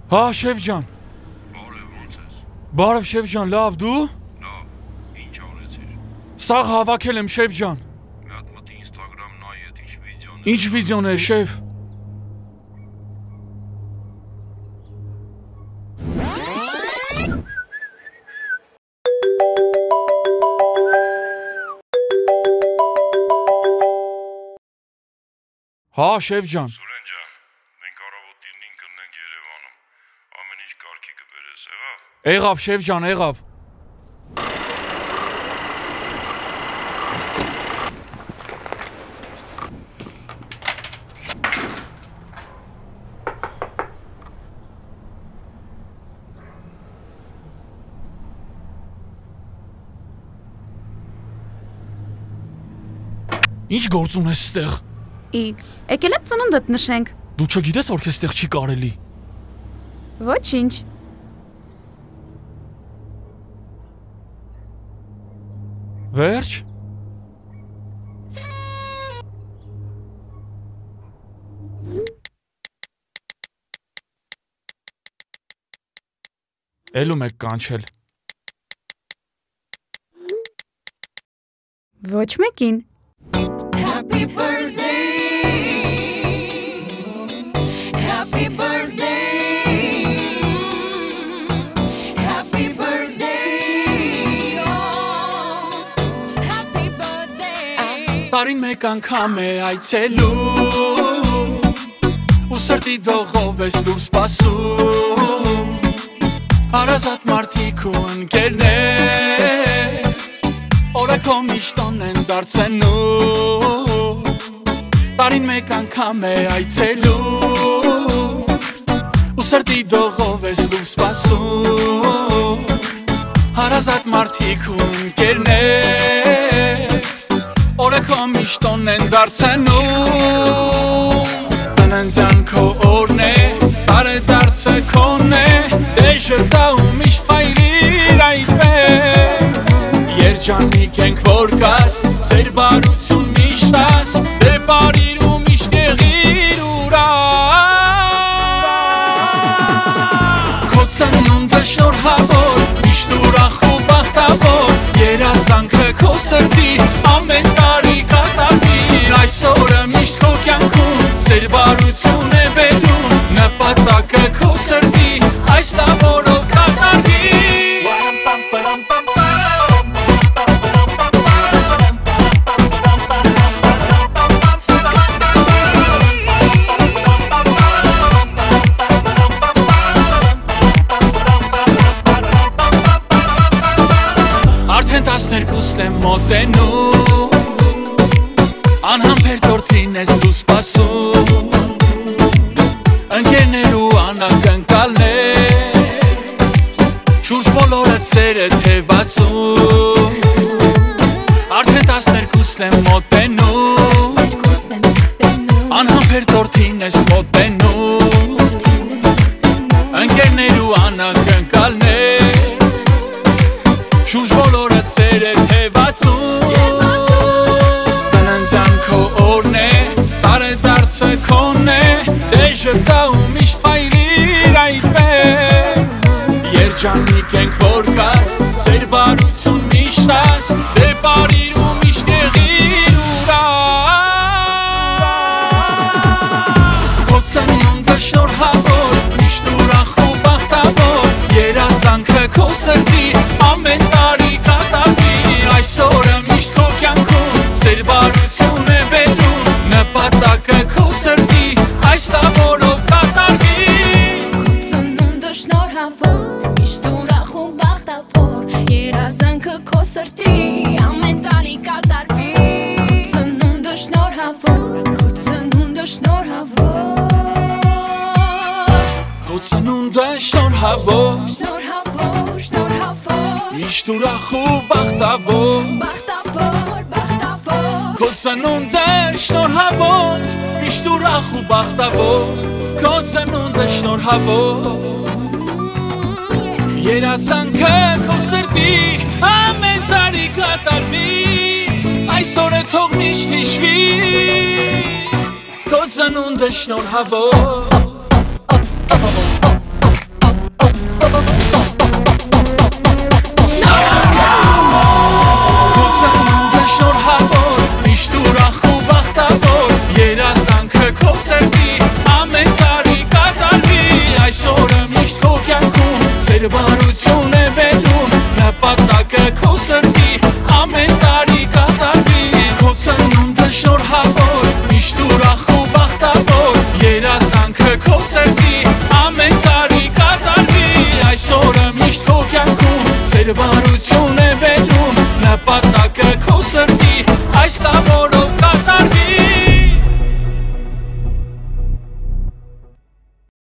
Հա, շեֆ ջան։ Բարև, ո՞նց ես։ Բարև շեֆ ջան, լավ, դու։ Լավ, ինչ անեցիր։ Սաղ հավաքել եմ շեֆ ջան։ Մի հատ մտի Instagram նայ, այդ ինչ վիդեոներ։ Ինչ վիդեոներ, շեֆ։ Հա, շեֆ ջան։ Սուրեն ջան, մենք առավոտին կընենք Երևանում։ Ամեն ինչ կարգի կբերես, եղավ։ Եղավ շեֆ ջան, եղավ։ Ինչ գործ ունես ստեղ։ Եկել եմ ծնունդդ նշենք։ Դու չգիտես որ քեզ ստեղ չի կարելի։ Ոչինչ։ Վերջ։ Էլում եք կանչել։ Ոչ մեկին։ Happy birthday, happy birthday, happy birthday, oh, happy birthday. Տարին մեկ անգամ է այցելում ու սրտի դողով ես լուր սպասում հարազատ մարդիկ ու ընկերներ օրը քո միշտոն են դարձնում Տարին մեկ անգամ է այցելում ու սրտի դողով ես լուր սպասում հարազատ մարդիկ ու ընկերներ օրը քո միշտոն են դարձնում Ծննդյան քո օրն է տարեդարձը քոն է դեժը տաու միշտ հայրիր այդպես Երջանիկ ենք որ կաս սեր բարություն միշտ աս դե բարիր ու միշտ եղիր ուրա Քո ծնունդը շնորհավոր միշտ ուրախ ու բախտավոր երազանքը քո սրտի ամեն տարի կատարվի այսօրը միշտ քո կյանքում սեր բարություն է բերում նպատակը քո սրտի այս տավորով կատարվի Արդեն 12-ն եմ մոտենում Անհամբեր տորթին ես դու սպասում Ընկերներ ու անակնկալներ Շուրջ բոլորը ծերը թևացում Արդեն 12-ն եմ մոտենում Անհամբեր տորթին ես մոտենում Ընկերներ ու անակնկալներ Շուրջ բոլորը ծերը թևացում Ծննդյան քո օրն է, տարեդարձը քոն է Դեժը տաու միշտ հայրիր այդպես Երջանիկ ենք որ կաս, սեր բարություն միշտ աս Դե բարիր ու միշտ եղիր ուրա Քո ծնունդը շնորհավոր, միշտ ուրախ ու բախտավոր Երազանքը քո սրտի ամեն տարի կատարվի Այսօրը միշտ քո կյանքում սեր բարություն է բերում Նպատակը քո սրտի այս տավորով կատարվի Քո ծնունդը շնորհավոր, միշտ ուրախ ու բախտավոր երազանքը քո սրտի ամեն տարի կատարվի Քո ծնունդը շնորհավոր, քո ծնունդը շնորհավոր Քո ծնունդը շնորհավոր, Շնորհավոր, շնորհավոր, միշտ ուրախ ու բախտավոր բախտավոր, բախտավոր Քո ծնունդը շնորհավոր, միշտ ուրախ ու բախտավոր Քո ծնունդը շնորհավոր Երազանքը քո սրտի ամեն տարի կատարվի Այսօրը թող միշտ հիշվի Քո ծնունդը շնորհավոր Սեր բարություն է բերում Նպատակը քո սրտի Ամեն տարի կատարվի Քո ծնունդը շնորհավոր Միշտ ուրախ ու բախտավոր Երազանքը քո սրտի Ամեն տարի կատարվի Այս օրը միշտ քո կյանքում Սեր բարություն է բերում Նպատակը քո սրտի